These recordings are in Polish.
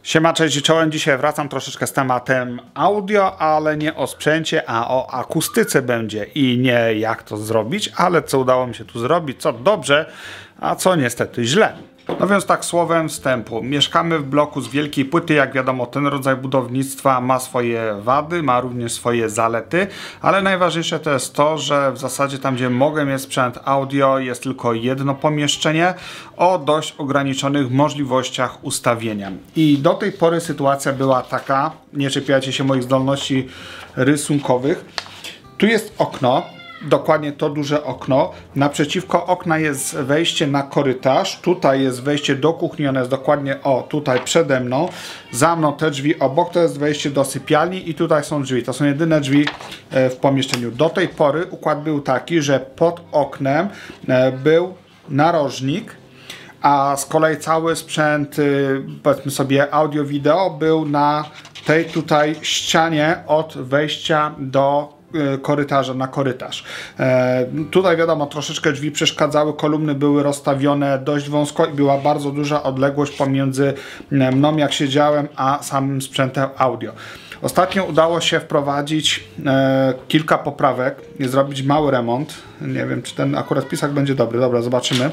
Siema, cześć i czołem. Dzisiaj wracam troszeczkę z tematem audio, ale nie o sprzęcie, a o akustyce będzie. I nie jak to zrobić, ale co udało mi się tu zrobić, co dobrze, a co niestety źle. No więc tak słowem wstępu. Mieszkamy w bloku z wielkiej płyty. Jak wiadomo, ten rodzaj budownictwa ma swoje wady, ma również swoje zalety, ale najważniejsze to jest to, że w zasadzie tam, gdzie mogę mieć sprzęt audio, jest tylko jedno pomieszczenie o dość ograniczonych możliwościach ustawienia. I do tej pory sytuacja była taka, nie czepiajcie się moich zdolności rysunkowych. Tu jest okno. Dokładnie to duże okno. Naprzeciwko okna jest wejście na korytarz. Tutaj jest wejście do kuchni. Ono jest dokładnie tutaj przede mną. Za mną te drzwi obok to jest wejście do sypialni i tutaj są drzwi. To są jedyne drzwi w pomieszczeniu. Do tej pory układ był taki, że pod oknem był narożnik, a z kolei cały sprzęt, powiedzmy sobie audio-wideo, był na tej tutaj ścianie od wejścia do korytarza na korytarz. Tutaj wiadomo, troszeczkę drzwi przeszkadzały, kolumny były rozstawione dość wąsko i była bardzo duża odległość pomiędzy mną, jak siedziałem, a samym sprzętem audio. Ostatnio udało się wprowadzić kilka poprawek i zrobić mały remont. Nie wiem, czy ten akurat pisak będzie dobry. Dobra, zobaczymy.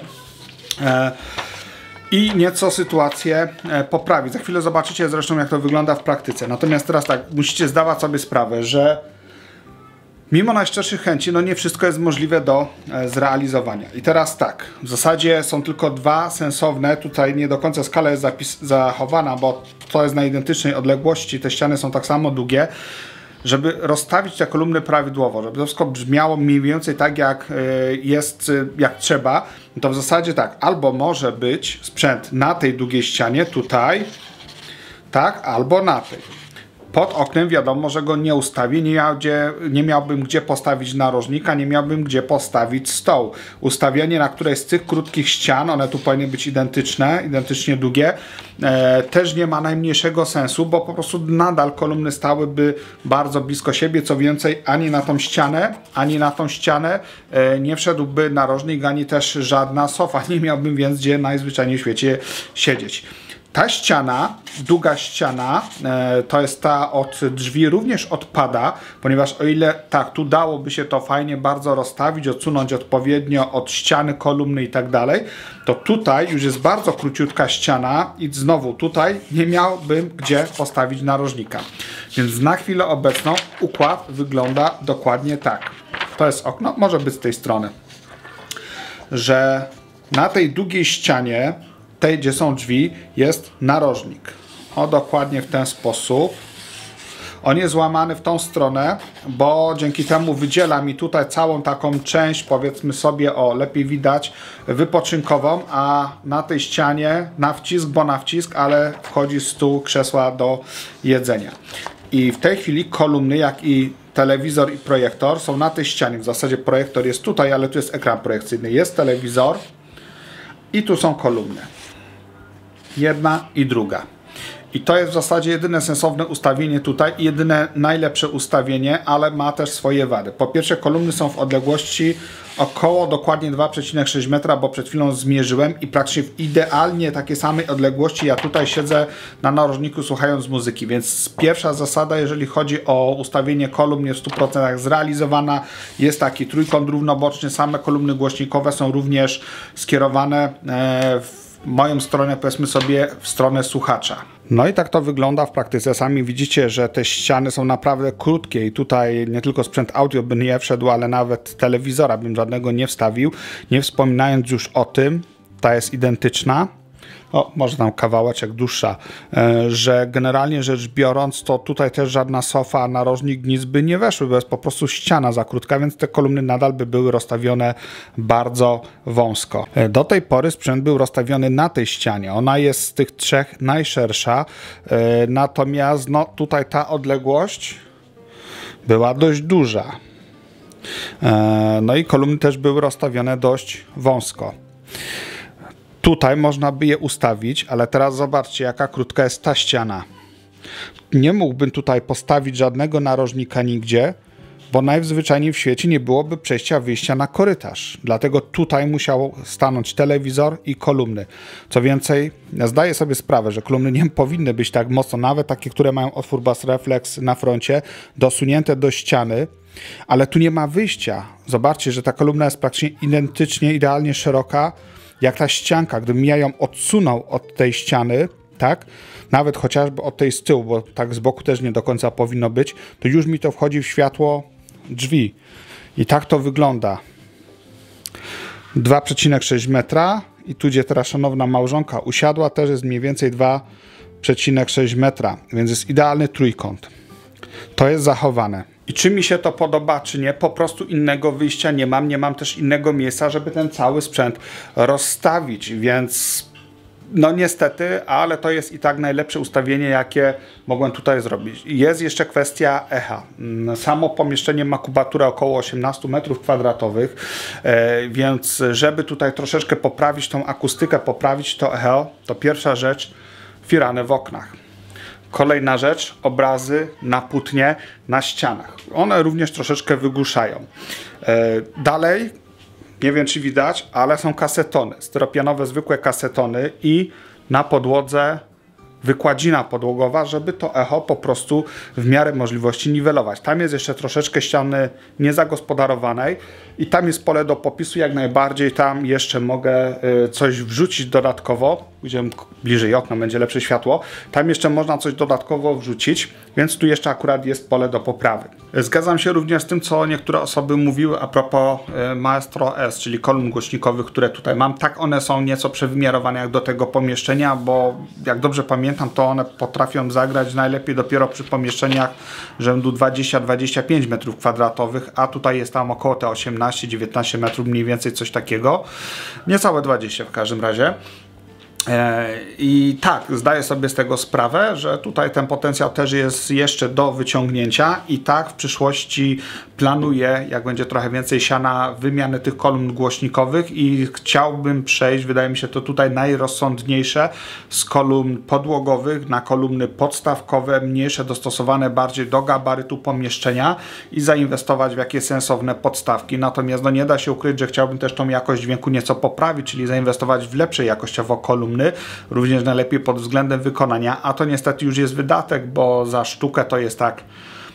I nieco sytuację poprawić. Za chwilę zobaczycie zresztą, jak to wygląda w praktyce. Natomiast teraz tak, musicie zdawać sobie sprawę, że mimo najszczerszych chęci, no nie wszystko jest możliwe do zrealizowania. I teraz tak, w zasadzie są tylko dwa sensowne, tutaj nie do końca skala jest zachowana, bo to jest na identycznej odległości, te ściany są tak samo długie, żeby rozstawić te kolumny prawidłowo, żeby to wszystko brzmiało mniej więcej tak, jak jest, jak trzeba, to w zasadzie tak, albo może być sprzęt na tej długiej ścianie, tutaj, tak, albo na tej. Pod oknem wiadomo, że go nie ustawię, nie miałbym gdzie postawić narożnika, nie miałbym gdzie postawić stołu. Ustawienie na którejś z tych krótkich ścian, one tu powinny być identyczne, identycznie długie, też nie ma najmniejszego sensu, bo po prostu nadal kolumny stałyby bardzo blisko siebie. Co więcej, ani na tą ścianę, ani na tą ścianę nie wszedłby narożnik, ani też żadna sofa. Nie miałbym więc gdzie najzwyczajniej w świecie siedzieć. Ta ściana, długa ściana, to jest ta od drzwi, również odpada, ponieważ o ile tak, tu dałoby się to fajnie bardzo rozstawić, odsunąć odpowiednio od ściany, kolumny i tak dalej, to tutaj już jest bardzo króciutka ściana i znowu tutaj nie miałbym gdzie postawić narożnika. Więc na chwilę obecną układ wygląda dokładnie tak. To jest okno, może być z tej strony, że na tej długiej ścianie, tej, gdzie są drzwi, jest narożnik. O, dokładnie w ten sposób. On jest złamany w tą stronę, bo dzięki temu wydziela mi tutaj całą taką część, powiedzmy sobie, lepiej widać, wypoczynkową, a na tej ścianie na wcisk, bo na wcisk, ale wchodzi stół, krzesła do jedzenia. I w tej chwili kolumny, jak i telewizor i projektor są na tej ścianie. W zasadzie projektor jest tutaj, ale tu jest ekran projekcyjny. Jest telewizor i tu są kolumny. Jedna i druga. I to jest w zasadzie jedyne sensowne ustawienie tutaj i jedyne najlepsze ustawienie, ale ma też swoje wady. Po pierwsze, kolumny są w odległości około dokładnie 2,6 metra, bo przed chwilą zmierzyłem i praktycznie w idealnie takiej samej odległości ja tutaj siedzę na narożniku słuchając muzyki. Więc pierwsza zasada, jeżeli chodzi o ustawienie kolumn, jest w 100% zrealizowana. Jest taki trójkąt równoboczny, same kolumny głośnikowe są również skierowane w moją stronę, powiedzmy sobie, w stronę słuchacza. No i tak to wygląda w praktyce. Sami widzicie, że te ściany są naprawdę krótkie i tutaj nie tylko sprzęt audio by nie wszedł, ale nawet telewizora bym żadnego nie wstawił. Nie wspominając już o tym, ta jest identyczna. Może tam kawałeczek dłuższa, że generalnie rzecz biorąc, to tutaj też żadna sofa, narożnik, nic by nie weszły, bo jest po prostu ściana za krótka, więc te kolumny nadal by były rozstawione bardzo wąsko. Do tej pory sprzęt był rozstawiony na tej ścianie. Ona jest z tych trzech najszersza, natomiast no, tutaj ta odległość była dość duża. No i kolumny też były rozstawione dość wąsko. Tutaj można by je ustawić, ale teraz zobaczcie, jaka krótka jest ta ściana. Nie mógłbym tutaj postawić żadnego narożnika nigdzie, bo najzwyczajniej w świecie nie byłoby przejścia wyjścia na korytarz. Dlatego tutaj musiał stanąć telewizor i kolumny. Co więcej, ja zdaję sobie sprawę, że kolumny nie powinny być tak mocno, nawet takie, które mają otwór bas reflex na froncie, dosunięte do ściany, ale tu nie ma wyjścia. Zobaczcie, że ta kolumna jest praktycznie identycznie, idealnie szeroka, jak ta ścianka. Gdybym ja ją odsunął od tej ściany, tak, nawet chociażby od tej z tyłu, bo tak z boku też nie do końca powinno być, to już mi to wchodzi w światło drzwi. I tak to wygląda. 2,6 metra i tu, gdzie teraz szanowna małżonka usiadła, też jest mniej więcej 2,6 metra, więc jest idealny trójkąt. To jest zachowane. I czy mi się to podoba, czy nie, po prostu innego wyjścia nie mam. Nie mam też innego miejsca, żeby ten cały sprzęt rozstawić, więc no niestety, ale to jest i tak najlepsze ustawienie, jakie mogłem tutaj zrobić. Jest jeszcze kwestia echa. Samo pomieszczenie ma kubaturę około 18 m², więc żeby tutaj troszeczkę poprawić tą akustykę, poprawić to echo, to pierwsza rzecz, firany w oknach. Kolejna rzecz, obrazy na płótnie, na ścianach. One również troszeczkę wygłuszają. Dalej, nie wiem czy widać, ale są kasetony, styropianowe zwykłe kasetony i na podłodze wykładzina podłogowa, żeby to echo po prostu w miarę możliwości niwelować. Tam jest jeszcze troszeczkę ściany niezagospodarowanej i tam jest pole do popisu, jak najbardziej tam jeszcze mogę coś wrzucić dodatkowo. Pójdziemy bliżej okna, będzie lepsze światło. Tam jeszcze można coś dodatkowo wrzucić, więc tu jeszcze akurat jest pole do poprawy. Zgadzam się również z tym, co niektóre osoby mówiły a propos Maestro S, czyli kolumn głośnikowych, które tutaj mam. Tak, one są nieco przewymiarowane jak do tego pomieszczenia, bo jak dobrze pamiętam, to one potrafią zagrać najlepiej dopiero przy pomieszczeniach rzędu 20-25 m², a tutaj jest tam około te 18-19 metrów, mniej więcej coś takiego. Niecałe 20 w każdym razie. I tak, zdaję sobie z tego sprawę, że tutaj ten potencjał też jest jeszcze do wyciągnięcia i tak w przyszłości planuję, jak będzie trochę więcej siana, wymianę tych kolumn głośnikowych i chciałbym przejść, wydaje mi się to tutaj najrozsądniejsze, z kolumn podłogowych na kolumny podstawkowe, mniejsze, dostosowane bardziej do gabarytu pomieszczenia i zainwestować w jakieś sensowne podstawki. Natomiast no, nie da się ukryć, że chciałbym też tą jakość dźwięku nieco poprawić, czyli zainwestować w lepsze jakościowo kolumny, również najlepiej pod względem wykonania, a to niestety już jest wydatek, bo za sztukę to jest tak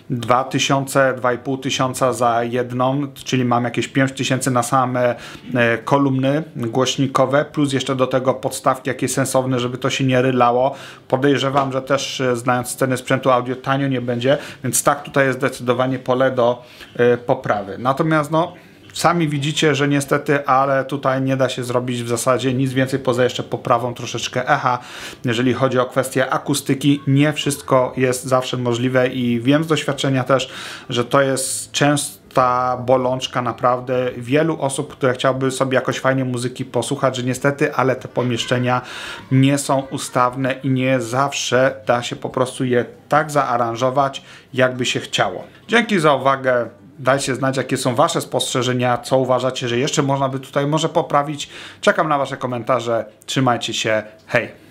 2500 za jedną, czyli mam jakieś 5000 na same kolumny głośnikowe, plus jeszcze do tego podstawki jakieś sensowne, żeby to się nie rylało. Podejrzewam, że też znając ceny sprzętu audio tanio nie będzie, więc tak, tutaj jest zdecydowanie pole do poprawy. Natomiast no sami widzicie, że niestety, ale tutaj nie da się zrobić w zasadzie nic więcej poza jeszcze poprawą troszeczkę echa. Jeżeli chodzi o kwestię akustyki, nie wszystko jest zawsze możliwe i wiem z doświadczenia też, że to jest częsta bolączka naprawdę wielu osób, które chciałyby sobie jakoś fajnie muzyki posłuchać, że niestety, ale te pomieszczenia nie są ustawne i nie zawsze da się po prostu je tak zaaranżować, jakby się chciało. Dzięki za uwagę. Dajcie znać, jakie są wasze spostrzeżenia, co uważacie, że jeszcze można by tutaj może poprawić. Czekam na wasze komentarze. Trzymajcie się. Hej!